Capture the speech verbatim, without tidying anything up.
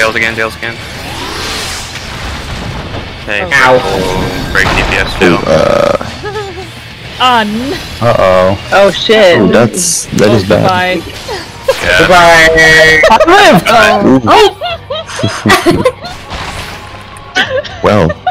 Tails again, tails again. Okay, Ow. oh, break D P S too. Uh, On. uh oh. Oh shit. Ooh, that's that is bad. Bye. Yeah. Goodbye. I lived. Oh. Well.